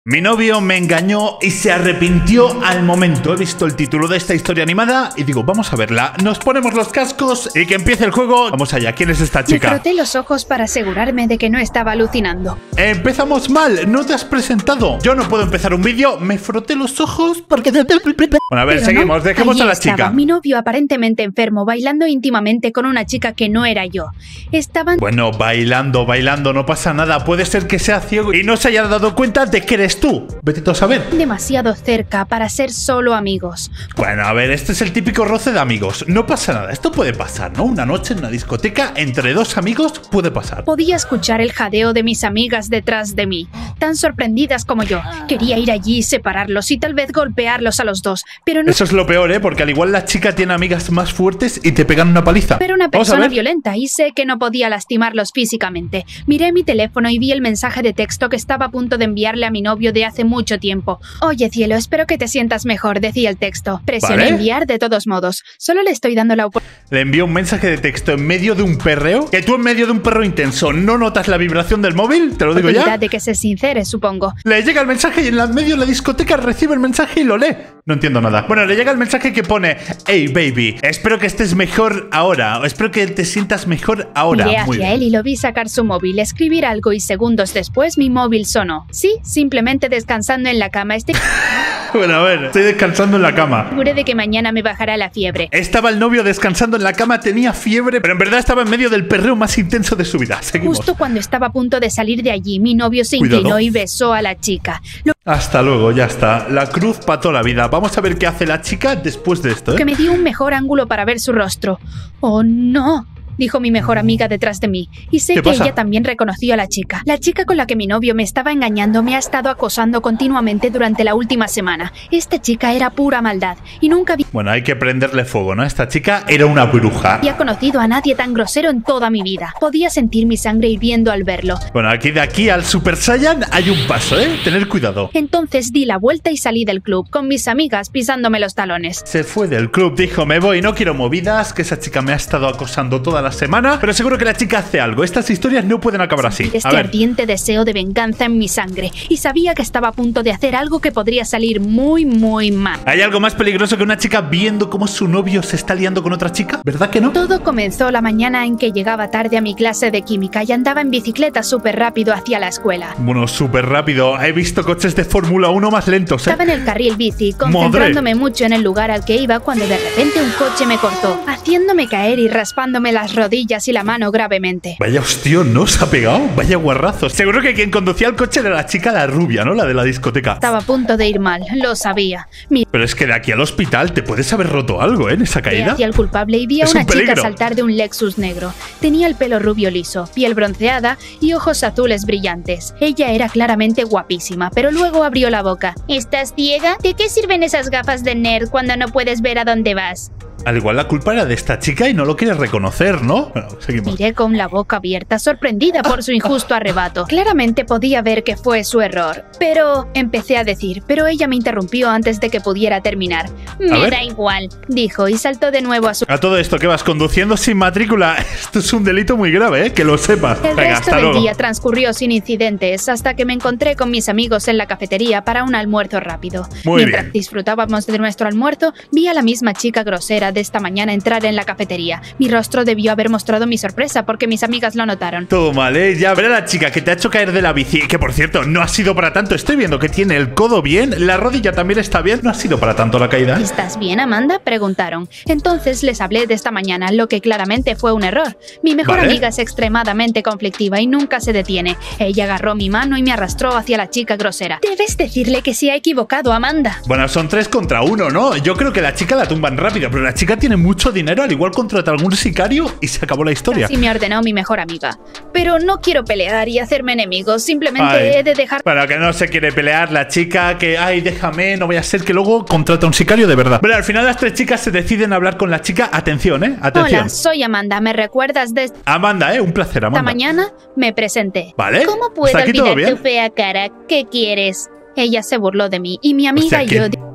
Mi novio me engañó y se arrepintió al momento. He visto el título de esta historia animada y digo, vamos a verla. Nos ponemos los cascos y que empiece el juego. Vamos allá, ¿quién es esta chica? Me froté los ojos para asegurarme de que no estaba alucinando. Empezamos mal, no te has presentado. Yo no puedo empezar un vídeo, me froté los ojos porque... Bueno, a ver, Pero seguimos, no, dejemos allí a la estaba, chica. mi novio aparentemente enfermo, bailando íntimamente con una chica que no era yo. Estaban... Bueno, bailando, no pasa nada. Puede ser que sea ciego y no se haya dado cuenta de que eres tú. Vete tú a saber. demasiado cerca para ser solo amigos. Bueno, a ver, este es el típico roce de amigos. No pasa nada, esto puede pasar, ¿no? Una noche en una discoteca entre dos amigos puede pasar. Podía escuchar el jadeo de mis amigas detrás de mí, tan sorprendidas como yo. Quería ir allí y separarlos y tal vez golpearlos a los dos, pero no... Eso es lo peor, ¿eh? Porque al igual la chica tiene amigas más fuertes y te pegan una paliza. Pero una persona violenta y sé que no podía lastimarlos físicamente. Miré mi teléfono y vi el mensaje de texto que estaba a punto de enviarle a mi novio de hace mucho tiempo. Oye, cielo, espero que te sientas mejor, decía el texto. Presioné enviar de todos modos. Solo le estoy dando la oportunidad. Le envió un mensaje de texto en medio de un perreo. Que tú en medio de un perreo intenso no notas la vibración del móvil, te lo digo ya. De que se sincere, supongo. Le llega el mensaje y en medio de la discoteca recibe el mensaje y lo lee. No entiendo nada. Bueno, le llega el mensaje que pone: hey, baby, espero que estés mejor ahora. Espero que te sientas mejor ahora. Miré hacia él y lo vi sacar su móvil, escribir algo y segundos después mi móvil sonó. Sí, simplemente descansando en la cama. Bueno, a ver, estoy descansando en la cama. Seguré de que mañana me bajará la fiebre. Estaba el novio descansando en la cama, tenía fiebre, pero en verdad estaba en medio del perreo más intenso de su vida. Seguimos. Justo cuando estaba a punto de salir de allí, mi novio se inclinó y besó a la chica. Hasta luego, ya está. La cruz para toda la vida. Vamos a ver qué hace la chica después de esto, ¿eh? Que me dio un mejor ángulo para ver su rostro. ¡Oh, no! Dijo mi mejor amiga detrás de mí, y sé que ella también reconoció a la chica. La chica con la que mi novio me estaba engañando me ha estado acosando continuamente durante la última semana. Esta chica era pura maldad, y nunca vi... Bueno, hay que prenderle fuego, ¿no? Esta chica era una bruja. Había conocido a nadie tan grosero en toda mi vida. Podía sentir mi sangre hirviendo al verlo. Bueno, de aquí al Super Saiyan hay un paso, ¿eh? Tener cuidado. Entonces di la vuelta y salí del club, con mis amigas pisándome los talones. Se fue del club, dijo, me voy, no quiero movidas, que esa chica me ha estado acosando toda la semana, pero seguro que la chica hace algo. Estas historias no pueden acabar así. Este ardiente deseo de venganza en mi sangre, y sabía que estaba a punto de hacer algo que podría salir muy, muy mal. ¿Hay algo más peligroso que una chica viendo cómo su novio se está liando con otra chica? ¿Verdad que no? Todo comenzó la mañana en que llegaba tarde a mi clase de química y andaba en bicicleta súper rápido hacia la escuela. Bueno, súper rápido. He visto coches de Fórmula 1 más lentos, ¿eh? Estaba en el carril bici, concentrándome mucho en el lugar al que iba, cuando de repente un coche me cortó, haciéndome caer y raspándome las rodillas y la mano gravemente. Vaya hostión, ¿no? ¿Se ha pegado? Vaya guarrazos. Seguro que quien conducía el coche era la chica, la rubia, ¿no? La de la discoteca. Estaba a punto de ir mal, lo sabía. Pero es que de aquí al hospital te puedes haber roto algo, ¿eh? En esa caída. Hacia el culpable y vi a una chica saltar de un Lexus negro. Tenía el pelo rubio liso, piel bronceada y ojos azules brillantes. Ella era claramente guapísima, pero luego abrió la boca. ¿Estás ciega? ¿De qué sirven esas gafas de nerd cuando no puedes ver a dónde vas? Al igual la culpa era de esta chica y no lo quieres reconocer, ¿no? Bueno, seguimos. Miré con la boca abierta, sorprendida por su injusto arrebato. Claramente podía ver que fue su error. Pero... empecé a decir, pero ella me interrumpió antes de que pudiera terminar. Me da igual, dijo, y saltó de nuevo a su... A todo esto, ¿qué vas conduciendo sin matrícula? Esto es un delito muy grave, ¿eh? Que lo sepas. El resto del día transcurrió sin incidentes, hasta que me encontré con mis amigos en la cafetería para un almuerzo rápido. Mientras disfrutábamos de nuestro almuerzo, vi a la misma chica grosera de esta mañana entrar en la cafetería. Mi rostro debió haber mostrado mi sorpresa porque mis amigas lo notaron. Todo mal, ¿eh? Ya verá la chica que te ha hecho caer de la bici, que por cierto, no ha sido para tanto. Estoy viendo que tiene el codo bien, la rodilla también está bien. No ha sido para tanto la caída. ¿Estás bien, Amanda?, preguntaron. Entonces les hablé de esta mañana, lo que claramente fue un error. Mi mejor amiga es extremadamente conflictiva y nunca se detiene. Ella agarró mi mano y me arrastró hacia la chica grosera. Debes decirle que se ha equivocado, Amanda. Bueno, son 3 contra 1, ¿no? Yo creo que la chica la tumban rápido, pero la chica tiene mucho dinero, al igual contrata a algún sicario y se acabó la historia. Así me ordenó mi mejor amiga. Pero no quiero pelear y hacerme enemigos, simplemente he de dejar... Bueno, que no se quiere pelear la chica, que ay, déjame, no vaya a ser que luego contrata a un sicario de verdad. Pero al final las 3 chicas se deciden a hablar con la chica. Atención, atención. Hola, soy Amanda, ¿me recuerdas de...? Amanda, un placer, Amanda. Esta mañana me presenté. ¿Vale? ¿Cómo puedo olvidar tu fea cara? ¿Qué quieres? Ella se burló de mí y mi amiga y yo...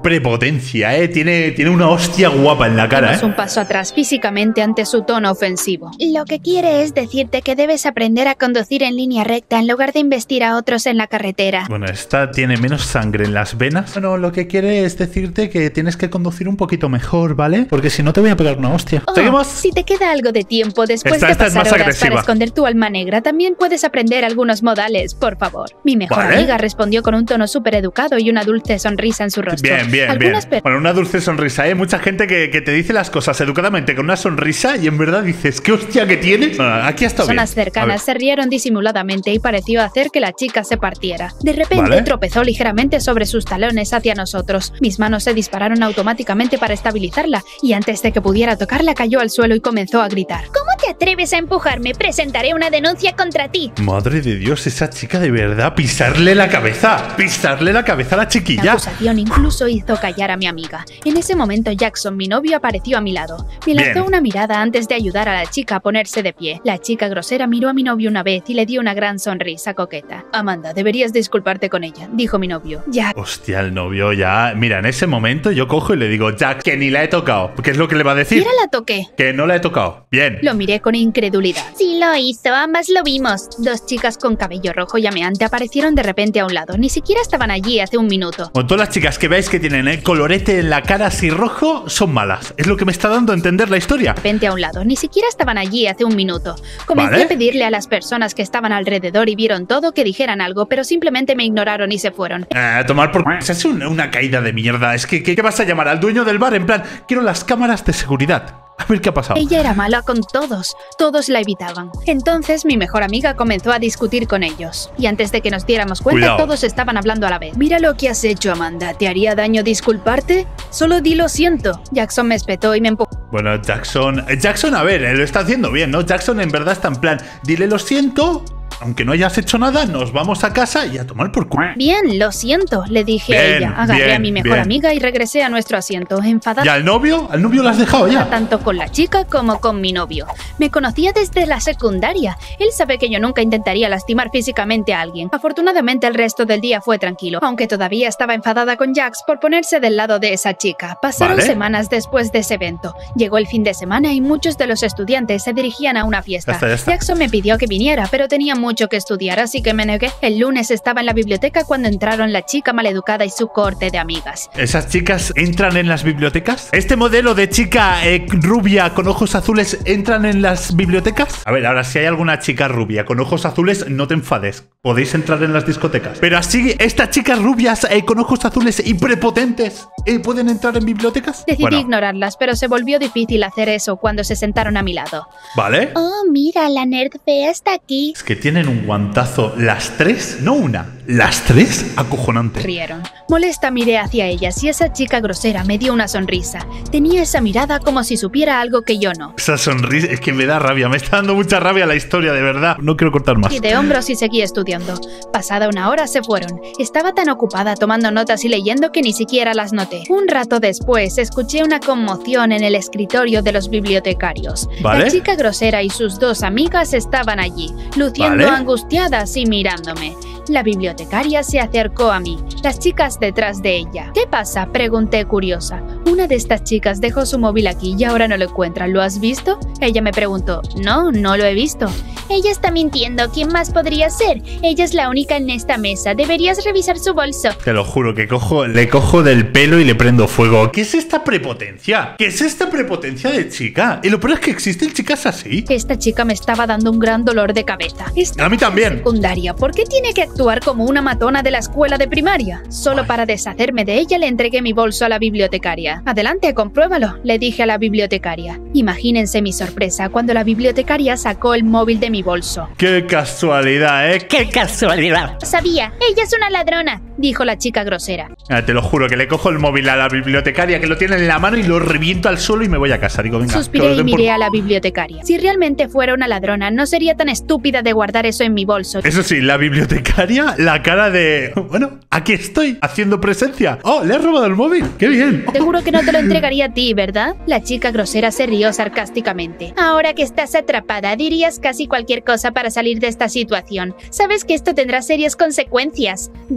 prepotencia, ¿eh? Tiene una hostia guapa en la cara, Damos un paso atrás físicamente ante su tono ofensivo. Lo que quiere es decirte que debes aprender a conducir en línea recta en lugar de embestir a otros en la carretera. Bueno, esta tiene menos sangre en las venas. Bueno, lo que quiere es decirte que tienes que conducir un poquito mejor, ¿vale? Porque si no te voy a pegar una hostia. ¿Seguimos? Si te queda algo de tiempo después de pasar horas para esconder tu alma negra, también puedes aprender algunos modales, por favor. Mi mejor amiga respondió con un tono súper educado y una dulce sonrisa en su rostro. Bien. Bueno, una dulce sonrisa, ¿eh? Mucha gente que te dice las cosas educadamente con una sonrisa y en verdad dices, ¿qué hostia que tienes? Bueno, aquí está bien. Personas cercanas se rieron disimuladamente y pareció hacer que la chica se partiera. De repente tropezó ligeramente sobre sus talones hacia nosotros. Mis manos se dispararon automáticamente para estabilizarla y antes de que pudiera tocarla cayó al suelo y comenzó a gritar. ¿Cómo te atreves a empujarme? Presentaré una denuncia contra ti. Madre de Dios, esa chica de verdad, pisarle la cabeza a la chiquilla. La acusación incluso hizo callar a mi amiga. En ese momento Jackson, mi novio, apareció a mi lado. Me lanzó una mirada antes de ayudar a la chica a ponerse de pie. La chica grosera miró a mi novio una vez y le dio una gran sonrisa coqueta. Amanda, deberías disculparte con ella, dijo mi novio. Jack. Hostia, el novio ya... Mira, en ese momento yo cojo y le digo, Jack, que ni la he tocado. ¿Qué es lo que le va a decir? Mira, la toqué. Que no la he tocado. Bien. Lo miré con incredulidad. Sí lo hizo, ambas lo vimos. Dos chicas con cabello rojo llameante aparecieron de repente a un lado. Ni siquiera estaban allí hace un minuto. Con todas las chicas que veáis que tienen el colorete en la cara así rojo, son malas. Es lo que me está dando a entender la historia. De repente a un lado. Ni siquiera estaban allí hace un minuto. Comencé a pedirle a las personas que estaban alrededor y vieron todo que dijeran algo, pero simplemente me ignoraron y se fueron. Tomar por... Es una caída de mierda. Es que ¿qué vas a llamar al dueño del bar? En plan, quiero las cámaras de seguridad. A ver qué ha pasado. Ella era mala con todos. Todos la evitaban. Entonces mi mejor amiga comenzó a discutir con ellos. Y antes de que nos diéramos cuenta, todos estaban hablando a la vez. Mira lo que has hecho, Amanda. ¿Te haría daño disculparte? Solo di lo siento. Jackson me espetó y me empujó. Bueno, Jackson, a ver, lo está haciendo bien, ¿no? Jackson en verdad está en plan, dile lo siento. Aunque no hayas hecho nada, nos vamos a casa y a tomar por culo. Bien, lo siento, le dije a ella. Agarré a mi mejor amiga y regresé a nuestro asiento, enfadada. ¿Y al novio? ¿Al novio lo has dejado ya? Tanto con la chica como con mi novio. Me conocía desde la secundaria. Él sabe que yo nunca intentaría lastimar físicamente a alguien. Afortunadamente el resto del día fue tranquilo, aunque todavía estaba enfadada con Jax por ponerse del lado de esa chica. Pasaron semanas después de ese evento. Llegó el fin de semana y muchos de los estudiantes se dirigían a una fiesta. Ya está. Jackson me pidió que viniera, pero tenía mucho que estudiar, así que me negué. El lunes estaba en la biblioteca cuando entraron la chica maleducada y su corte de amigas. ¿Esas chicas entran en las bibliotecas? ¿Este modelo de chica rubia con ojos azules entran en las bibliotecas? A ver, ahora si hay alguna chica rubia con ojos azules, no te enfades. Podéis entrar en las discotecas. Pero así, estas chicas rubias con ojos azules y prepotentes, ¿pueden entrar en bibliotecas? Decidí ignorarlas, pero se volvió difícil hacer eso cuando se sentaron a mi lado. ¿Vale? Oh, mira, la nerd fea está aquí. Es que tienen un guantazo las tres, no una, las tres, acojonante. Rieron. Molesta miré hacia ellas y esa chica grosera me dio una sonrisa. Tenía esa mirada como si supiera algo que yo no. Esa sonrisa, es que me da rabia, me está dando mucha rabia la historia, de verdad. No quiero cortar más. Y de hombros y seguí estudiando. Pasada una hora se fueron. Estaba tan ocupada tomando notas y leyendo que ni siquiera las noté. Un rato después escuché una conmoción en el escritorio de los bibliotecarios. La chica grosera y sus dos amigas estaban allí, luciendo angustiadas y mirándome. La bibliotecaria se acercó a mí, las chicas detrás de ella. ¿Qué pasa?, pregunté curiosa. Una de estas chicas dejó su móvil aquí y ahora no lo encuentra. ¿Lo has visto? Ella me preguntó. No, no lo he visto. Ella está mintiendo. ¿Quién más podría ser? Ella es la única en esta mesa. Deberías revisar su bolso. Te lo juro que le cojo del pelo y le prendo fuego. ¿Qué es esta prepotencia? ¿Qué es esta prepotencia de chica? Y lo peor es que existen chicas así. Esta chica me estaba dando un gran dolor de cabeza. A mí también. Secundaria. ¿Por qué tiene que actuar como una matona de la escuela de primaria? Solo para deshacerme de ella le entregué mi bolso a la bibliotecaria. Adelante, compruébalo, le dije a la bibliotecaria. Imagínense mi sorpresa cuando la bibliotecaria sacó el móvil de mi bolso. ¡Qué casualidad, ¡Qué casualidad! Sabía, ella es una ladrona, dijo la chica grosera. Te lo juro que le cojo el móvil a la bibliotecaria que lo tiene en la mano y lo reviento al suelo y me voy a casa. Digo, venga. Suspiré y miré a la bibliotecaria. Si realmente fuera una ladrona, no sería tan estúpida de guardar eso en mi bolso. Eso sí, la bibliotecaria, la cara de... Bueno, aquí estoy, haciendo presencia. ¡Oh, le has robado el móvil! ¡Qué bien! Seguro que no te lo entregaría a ti, ¿verdad? La chica grosera se rió sarcásticamente. Ahora que estás atrapada, dirías casi cualquier cosa para salir de esta situación. Sabes que esto tendrá serias consecuencias, dijo la niña.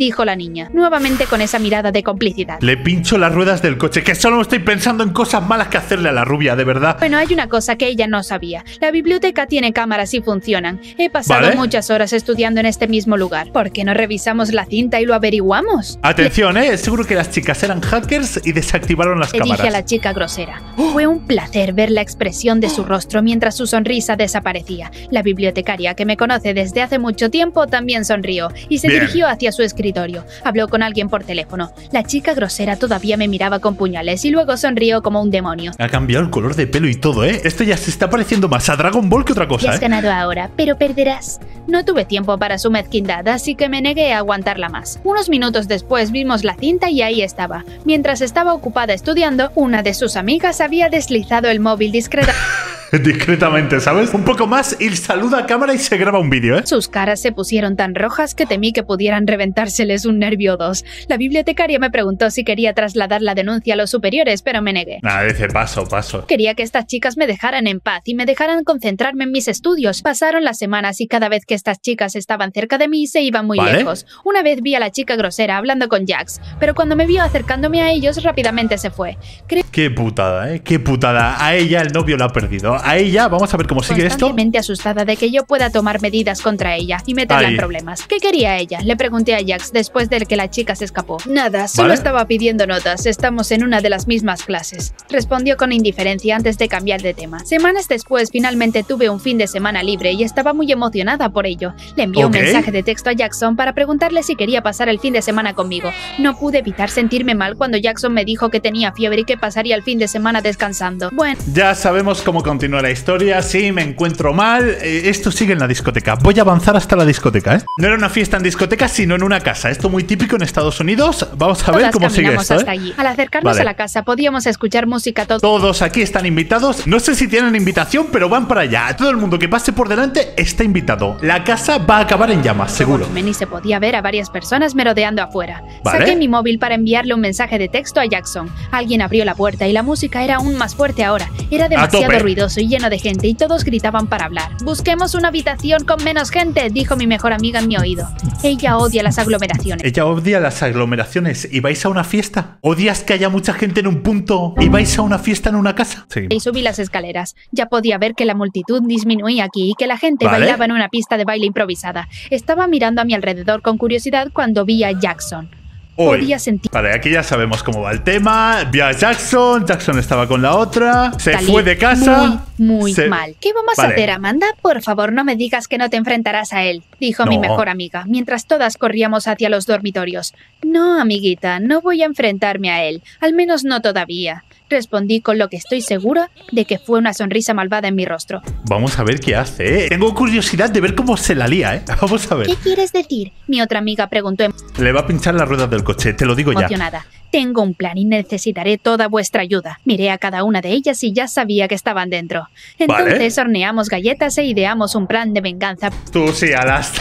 niña, nuevamente con esa mirada de complicidad. Le pincho las ruedas del coche, que solo estoy pensando en cosas malas que hacerle a la rubia, de verdad. Bueno, hay una cosa que ella no sabía. La biblioteca tiene cámaras y funcionan. He pasado muchas horas estudiando en este mismo lugar. ¿Por qué no revisamos la cinta y lo averiguamos? Atención, seguro que las chicas eran hackers y desactivaron las cámaras. Le dije a la chica grosera. Fue un placer ver la expresión de su rostro mientras su sonrisa desaparecía. La bibliotecaria, que me conoce desde hace mucho tiempo, también sonrió y se dirigió hacia su escritorio. Habló con alguien por teléfono. La chica grosera todavía me miraba con puñales y luego sonrió como un demonio. Ha cambiado el color de pelo y todo, ¿eh? Esto ya se está pareciendo más a Dragon Ball que otra cosa, Ya has ganado ahora, pero perderás. No tuve tiempo para su mezquindad, así que me negué a aguantarla más. Unos minutos después vimos la cinta y ahí estaba. Mientras estaba ocupada estudiando, una de sus amigas había deslizado el móvil discretamente, ¿sabes? Un poco más y saluda a cámara y se graba un vídeo, ¿eh? Sus caras se pusieron tan rojas que temí que pudieran reventárseles un nervio o dos. La bibliotecaria me preguntó si quería trasladar la denuncia a los superiores, pero me negué. Dice paso. Quería que estas chicas me dejaran en paz y me dejaran concentrarme en mis estudios. Pasaron las semanas y cada vez que estas chicas estaban cerca de mí se iban muy lejos. Una vez vi a la chica grosera hablando con Jax, pero cuando me vio acercándome a ellos rápidamente se fue. Qué putada, ¿eh? Qué putada. A ella el novio la ha perdido. A ella, vamos a ver cómo sigue esto. Constantemente asustada de que yo pueda tomar medidas contra ella y meterla en problemas. ¿Qué quería ella? Le pregunté a Jax después de que la chica se escapó. Nada, solo estaba pidiendo notas. Estamos en una de las mismas clases. Respondió con indiferencia antes de cambiar de tema. Semanas después, finalmente tuve un fin de semana libre y estaba muy emocionada por ello. Le envié un mensaje de texto a Jackson para preguntarle si quería pasar el fin de semana conmigo. No pude evitar sentirme mal cuando Jackson me dijo que tenía fiebre y que pasaría el fin de semana descansando. Bueno, ya sabemos cómo continúa la historia. Sí, me encuentro mal. Esto sigue en la discoteca. Voy a avanzar hasta la discoteca, ¿eh? No era una fiesta en discoteca, sino en una casa. Esto muy típico en Estados Unidos. Vamos a ver cómo sigue esto, hasta allí. Al acercarnos a la casa podíamos escuchar música. Todos aquí están invitados. No sé si tienen invitación, pero van para allá. Todo el mundo que pase por delante está invitado. La casa va a acabar en llamas, seguro. Y se podía ver a varias personas merodeando afuera. Saqué mi móvil para enviarle un mensaje de texto a Jackson. Alguien abrió la puerta y la música era aún más fuerte ahora. Era demasiado ruidoso y lleno de gente y todos gritaban para hablar. Busquemos una habitación con menos gente, dijo mi mejor amiga en mi oído. Ella odia las aglomeraciones. Ella odia las aglomeraciones. ¿Y vais a una fiesta? ¿Odias que haya mucha gente en un punto y vais a una fiesta en una casa? Sí. Y subí las escaleras. Ya podía ver que la multitud disminuía aquí y que la gente bailaba en una pista de baile improvisada. Estaba mirando a mi alrededor con curiosidad cuando vi a Jackson. Podía sentir. Vale, aquí ya sabemos cómo va el tema. Vi a Jackson, Jackson estaba con la otra, se fue de casa. Muy mal. ¿Qué vamos a hacer, Amanda? Por favor, no me digas que no te enfrentarás a él, dijo mi mejor amiga, mientras todas corríamos hacia los dormitorios. No, amiguita, no voy a enfrentarme a él, al menos no todavía. Respondí con lo que estoy segura de que fue una sonrisa malvada en mi rostro. Vamos a ver qué hace, ¿eh? Tengo curiosidad de ver cómo se la lía, ¿eh? Vamos a ver. ¿Qué quieres decir? Mi otra amiga preguntó. Le va a pinchar las ruedas del coche, te lo digo ya. Emocionada. Tengo un plan y necesitaré toda vuestra ayuda. Miré a cada una de ellas y ya sabía que estaban dentro. Entonces horneamos galletas e ideamos un plan de venganza. Tú sí, a las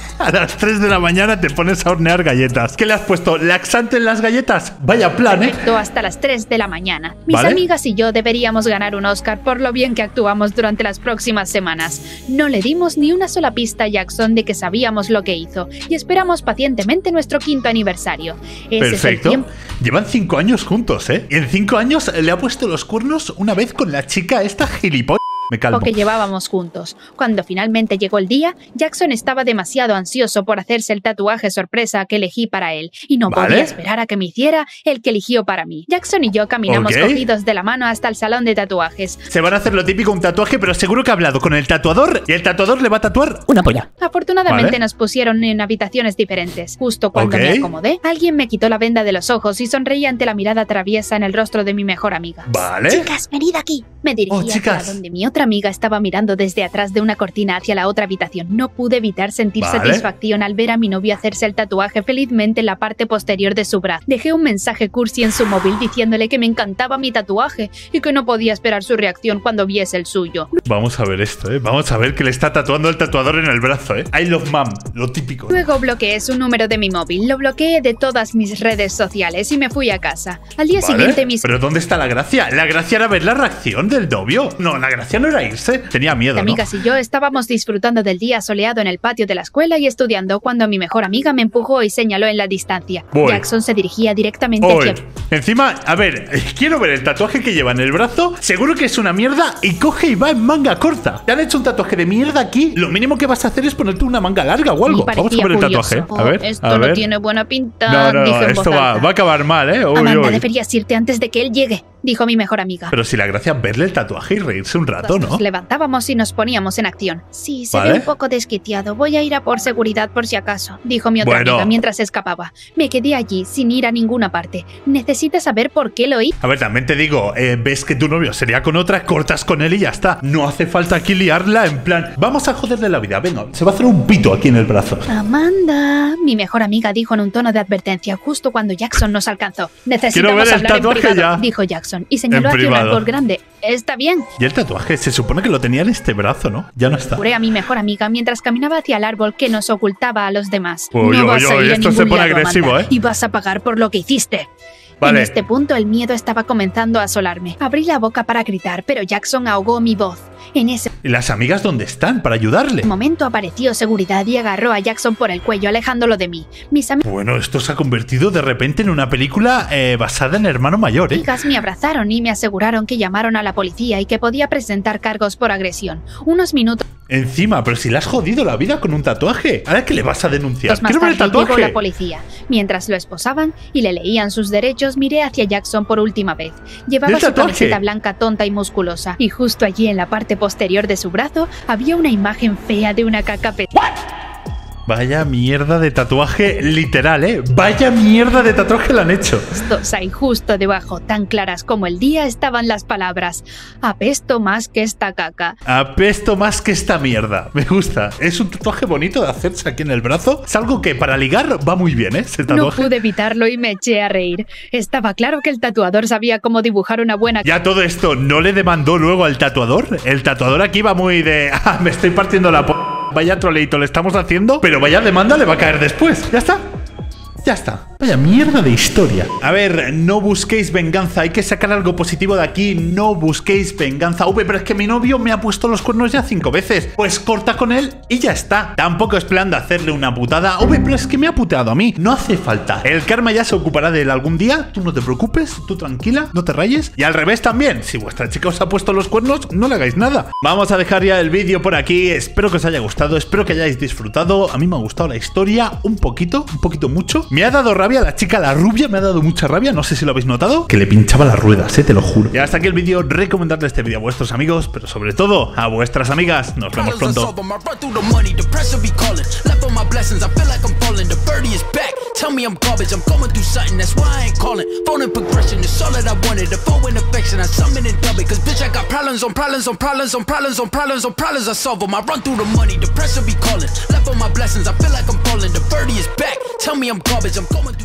3 de la mañana te pones a hornear galletas. ¿Qué le has puesto? ¿Laxante en las galletas? Vaya plan, ¿eh? Hasta las 3 de la mañana. Mis amigas y yo deberíamos ganar un Oscar por lo bien que actuamos durante las próximas semanas. No le dimos ni una sola pista a Jackson de que sabíamos lo que hizo y esperamos pacientemente nuestro 5º aniversario. Perfecto. Llevan 5 años juntos, ¿eh? Y en 5 años le ha puesto los cuernos una vez con la chica esta gilipollas. Me calmo. Que llevábamos juntos. Cuando finalmente llegó el día, Jackson estaba demasiado ansioso por hacerse el tatuaje sorpresa que elegí para él y no podía esperar a que me hiciera el que eligió para mí. Jackson y yo caminamos cogidos de la mano hasta el salón de tatuajes. Se van a hacer lo típico, un tatuaje, pero seguro que ha hablado con el tatuador y el tatuador le va a tatuar una polla. Afortunadamente nos pusieron en habitaciones diferentes. Justo cuando me acomodé, alguien me quitó la venda de los ojos y sonreí ante la mirada traviesa en el rostro de mi mejor amiga. Chicas, venid aquí. Me dirigí hacia donde mi otra amiga estaba mirando desde atrás de una cortina hacia la otra habitación. No pude evitar sentir satisfacción al ver a mi novio hacerse el tatuaje felizmente en la parte posterior de su brazo. Dejé un mensaje cursi en su móvil diciéndole que me encantaba mi tatuaje y que no podía esperar su reacción cuando viese el suyo. Vamos a ver esto, ¿eh? Vamos a ver que le está tatuando el tatuador en el brazo, ¿eh? I love mom, lo típico. Luego bloqueé su número de mi móvil, lo bloqueé de todas mis redes sociales y me fui a casa. Al día siguiente ¿Pero dónde está la gracia? La gracia era ver la reacción del novio. No, la gracia no era irse. Tenía miedo, ¿no? Mis amigas y yo estábamos disfrutando del día soleado en el patio de la escuela y estudiando cuando mi mejor amiga me empujó y señaló en la distancia. Jackson se dirigía directamente hacia mí. Encima, a ver, quiero ver el tatuaje que lleva en el brazo. Seguro que es una mierda y coge y va en manga corta. Te han hecho un tatuaje de mierda aquí. Lo mínimo que vas a hacer es ponerte una manga larga o algo. Vamos a ver el tatuaje. A ver, esto no tiene buena pinta. No, esto va a acabar mal, ¿eh? Amanda, deberías irte antes de que él llegue, dijo mi mejor amiga. Pero si la gracia es verle el tatuaje y reírse un rato, ¿no? Nos levantábamos y nos poníamos en acción. Sí, se ve un poco desquiciado. Voy a ir a por seguridad por si acaso, dijo mi otra amiga mientras escapaba. Me quedé allí sin ir a ninguna parte. ¿Necesitas saber por qué lo hice? A ver, también te digo, ves que tu novio sería con otra, cortas con él y ya está. No hace falta aquí liarla en plan, vamos a joderle la vida, venga, se va a hacer un pito aquí en el brazo. Amanda, mi mejor amiga dijo en un tono de advertencia justo cuando Jackson nos alcanzó. Necesitamos hablar en privado, dijo Jackson y señaló hacia un árbol grande. Está bien. Y el tatuaje se supone que lo tenía en este brazo, ¿no? Ya no está. Juré a mi mejor amiga mientras caminaba hacia el árbol que nos ocultaba a los demás. No vas a ir a ningún lado, agresivo, Amanda, y vas a pagar por lo que hiciste. En este punto el miedo estaba comenzando a asolarme. Abrí la boca para gritar, pero Jackson ahogó mi voz. En ese ¿Y las amigas dónde están para ayudarle? momento apareció seguridad y agarró a Jackson por el cuello, alejándolo de mí. Bueno, esto se ha convertido de repente en una película basada en Hermano Mayor, ¿eh? Mis amigas me abrazaron y me aseguraron que llamaron a la policía y que podía presentar cargos por agresión. Unos minutos Encima, pero si le has jodido la vida con un tatuaje. ¿Ahora qué le vas a denunciar? Quiero ver el tatuaje. Llegó la policía. Mientras lo esposaban y le leían sus derechos, miré hacia Jackson por última vez. Llevaba su camiseta blanca tonta y musculosa. Y justo allí en la parte posterior de su brazo había una imagen fea de una caca Vaya mierda de tatuaje literal, ¿eh? Vaya mierda de tatuaje le han hecho. Y justo debajo, tan claras como el día, estaban las palabras: apesto más que esta caca. Apesto más que esta mierda. Me gusta. Es un tatuaje bonito de hacerse aquí en el brazo. Es algo que para ligar va muy bien, ¿eh? Ese tatuaje. No pude evitarlo y me eché a reír. Estaba claro que el tatuador sabía cómo dibujar una buena... Ya todo esto, ¿no le demandó luego al tatuador? El tatuador aquí va muy de... me estoy partiendo la vaya troleito le estamos haciendo, pero vaya demanda le va a caer después. Ya está. Ya está. Vaya mierda de historia. A ver, no busquéis venganza. Hay que sacar algo positivo de aquí. No busquéis venganza. Pero es que mi novio me ha puesto los cuernos ya 5 veces. Pues corta con él y ya está. Tampoco es plan de hacerle una putada. Pero es que me ha puteado a mí. No hace falta. El karma ya se ocupará de él algún día. Tú no te preocupes. Tú tranquila. No te rayes. Y al revés también. Si vuestra chica os ha puesto los cuernos, no le hagáis nada. Vamos a dejar ya el vídeo por aquí. Espero que os haya gustado. Espero que hayáis disfrutado. A mí me ha gustado la historia. Un poquito mucho. Me ha dado rabia la chica, la rubia, me ha dado mucha rabia, no sé si lo habéis notado, que le pinchaba las ruedas, te lo juro. Y hasta aquí el vídeo, recomendarle este vídeo a vuestros amigos, pero sobre todo a vuestras amigas. Nos vemos pronto. Tell me I'm garbage, I'm going through something, that's why I ain't calling. Phone and progression is all that I wanted. The phone and affection, I summon and dub it. Cause bitch, I got problems on problems on problems on problems on problems on problems. I solve them. I run through the money, the pressure be calling. Left on my blessings, I feel like I'm falling. The birdie is back. Tell me I'm garbage, I'm going through